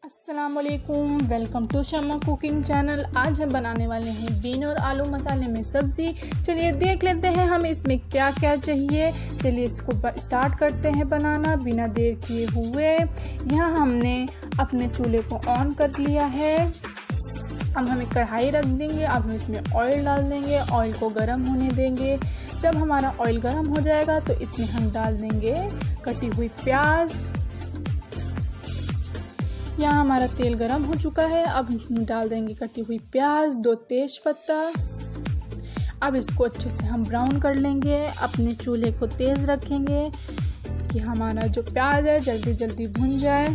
अस्सलामुअलैकुम, welcome to Shamma cooking channel. आज हम बनाने वाले हैं बीन और आलू मसाले में सब्ज़ी। चलिए देख लेते हैं हम इसमें क्या क्या चाहिए। चलिए इसको स्टार्ट करते हैं बनाना बिना देर किए हुए। यहाँ हमने अपने चूल्हे को ऑन कर लिया है। अब हम एक कढ़ाई रख देंगे। अब हम इसमें ऑयल डाल देंगे। ऑयल को गर्म होने देंगे। जब हमारा ऑयल गर्म हो जाएगा तो इसमें हम डाल देंगे कटी हुई प्याज। यहाँ हमारा तेल गरम हो चुका है। अब इसमें डाल देंगे कटी हुई प्याज, 2 तेज पत्ता। अब इसको अच्छे से हम ब्राउन कर लेंगे। अपने चूल्हे को तेज़ रखेंगे कि हमारा जो प्याज है जल्दी जल्दी भुन जाए।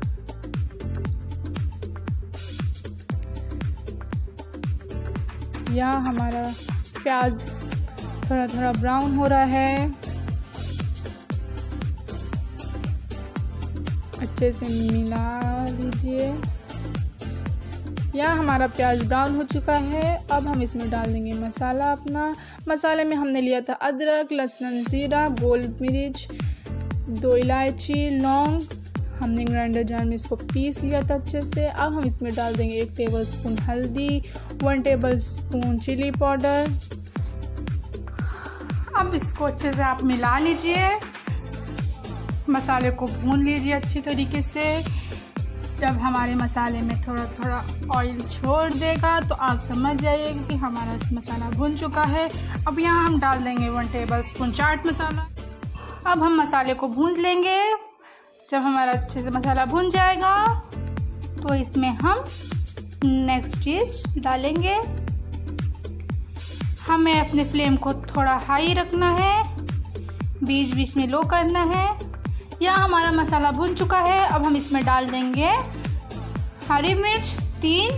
यहाँ हमारा प्याज थोड़ा थोड़ा ब्राउन हो रहा है। अच्छे से मिला लीजिए। यहाँ हमारा प्याज ब्राउन हो चुका है। अब हम इसमें डाल देंगे मसाला अपना। मसाले में हमने लिया था अदरक, लहसुन, जीरा, गोल मिर्च, 2 इलायची, लौंग। हमने ग्राइंडर जार में इसको पीस लिया था अच्छे से। अब हम इसमें डाल देंगे 1 टेबलस्पून हल्दी, 1 टेबलस्पून चिली पाउडर। अब इसको अच्छे से आप मिला लीजिए। मसाले को भून लीजिए अच्छी तरीके से। जब हमारे मसाले में थोड़ा थोड़ा ऑयल छोड़ देगा तो आप समझ जाइएगा कि हमारा मसाला भुन चुका है। अब यहाँ हम डाल देंगे 1 टेबलस्पून चाट मसाला। अब हम मसाले को भून लेंगे। जब हमारा अच्छे से मसाला भुन जाएगा तो इसमें हम नेक्स्ट चीज़ डालेंगे। हमें अपने फ्लेम को थोड़ा हाई रखना है, बीच बीच में लो करना है। यहाँ हमारा मसाला भुन चुका है। अब हम इसमें डाल देंगे हरी मिर्च 3।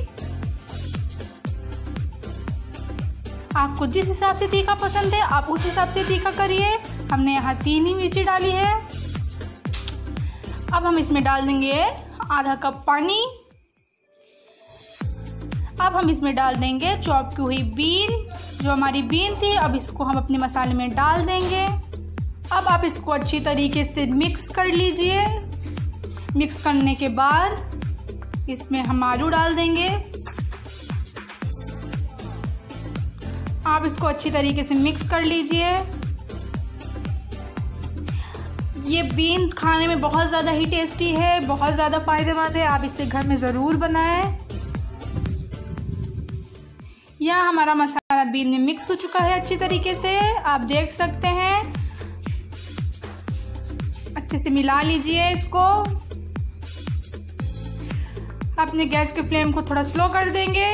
आपको जिस हिसाब से तीखा पसंद है आप उस हिसाब से तीखा करिए। हमने यहाँ 3 ही मिर्ची डाली है। अब हम इसमें डाल देंगे आधा कप पानी। अब हम इसमें डाल देंगे चॉप की हुई बीन, जो हमारी बीन थी। अब इसको हम अपने मसाले में डाल देंगे। अब आप इसको अच्छी तरीके से मिक्स कर लीजिए। मिक्स करने के बाद इसमें हम आलू डाल देंगे। आप इसको अच्छी तरीके से मिक्स कर लीजिए। ये बीन खाने में बहुत ज़्यादा ही टेस्टी है, बहुत ज़्यादा फ़ायदेमंद है। आप इसे घर में ज़रूर बनाएं। यहाँ हमारा मसाला बीन में मिक्स हो चुका है अच्छी तरीके से, आप देख सकते हैं। अच्छे से मिला लीजिए इसको। अपने गैस के फ्लेम को थोड़ा स्लो कर देंगे।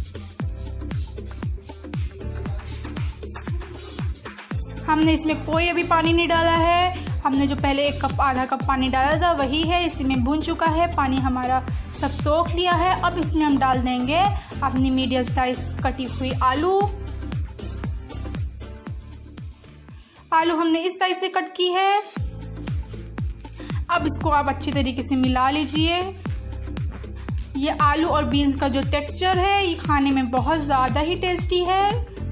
हमने इसमें कोई अभी पानी नहीं डाला है। हमने जो पहले 1 कप आधा कप पानी डाला था वही है। इसमें भुन चुका है, पानी हमारा सब सोख लिया है। अब इसमें हम डाल देंगे अपनी मीडियम साइज कटी हुई आलू। आलू हमने इस साइज से कट की है। अब इसको आप अच्छी तरीके से मिला लीजिए। ये आलू और बीन्स का जो टेक्सचर है ये खाने में बहुत ज़्यादा ही टेस्टी है।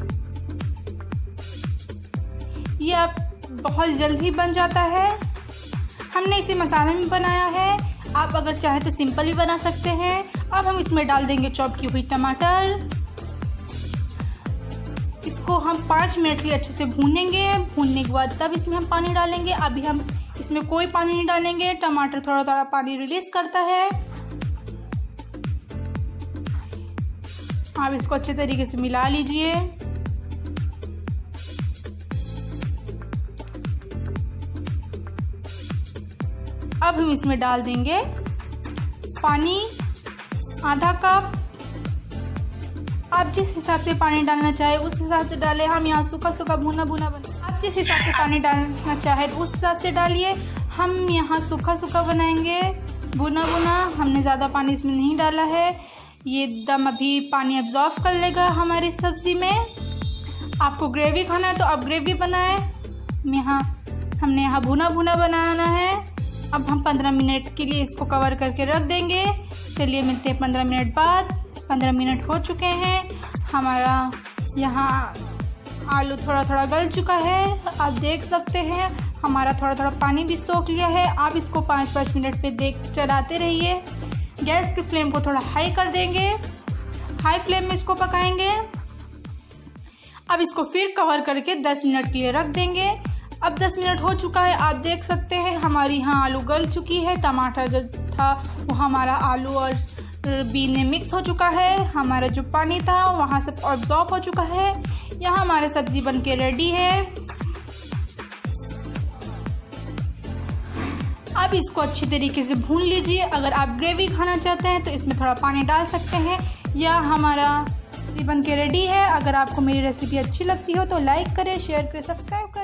ये आप बहुत जल्द ही बन जाता है। हमने इसे मसाले में बनाया है। आप अगर चाहें तो सिंपल भी बना सकते हैं। अब हम इसमें डाल देंगे चॉप की हुई टमाटर। इसको हम 5 मिनट के लिए अच्छे से भूनेंगे। भूनने के बाद तब इसमें हम पानी डालेंगे। अभी हम इसमें कोई पानी नहीं डालेंगे। टमाटर थोड़ा थोड़ा पानी रिलीज करता है। आप इसको अच्छे तरीके से मिला लीजिए। अब हम इसमें डाल देंगे पानी, आधा कप। आप जिस हिसाब से पानी डालना चाहे उस हिसाब से डालें। हम यहाँ सूखा सूखा भुना भुना बना। आप जिस हिसाब से पानी डालना चाहे तो उस हिसाब से डालिए। हम यहाँ सूखा सूखा बनाएंगे, भुना भुना। हमने ज़्यादा पानी इसमें नहीं डाला है। ये दम अभी पानी अब्जॉर्व कर लेगा हमारी सब्ज़ी में। आपको ग्रेवी खाना है तो आप ग्रेवी बनाएं। हमने यहाँ भुना भुना बनाना है। अब हम 15 मिनट के लिए इसको कवर करके रख देंगे। चलिए मिलते हैं 15 मिनट बाद। 15 मिनट हो चुके हैं। हमारा यहाँ आलू थोड़ा थोड़ा गल चुका है, आप देख सकते हैं। हमारा थोड़ा थोड़ा पानी भी सोख लिया है। आप इसको 5-5 मिनट पे चलाते रहिए। गैस की फ्लेम को थोड़ा हाई कर देंगे। हाई फ्लेम में इसको पकाएंगे। अब इसको फिर कवर करके 10 मिनट के लिए रख देंगे। अब 10 मिनट हो चुका है, आप देख सकते हैं हमारी यहाँ आलू गल चुकी है। टमाटर जो था वो हमारा आलू और बीन में मिक्स हो चुका है। हमारा जो पानी था वहाँ से ऑब्जॉर्ब हो चुका है। यहाँ हमारी सब्ज़ी बनके रेडी है। अब इसको अच्छी तरीके से भून लीजिए। अगर आप ग्रेवी खाना चाहते हैं तो इसमें थोड़ा पानी डाल सकते हैं। या हमारा सब्ज़ी बनके रेडी है। अगर आपको मेरी रेसिपी अच्छी लगती हो तो लाइक करें, शेयर करें, सब्सक्राइब करें।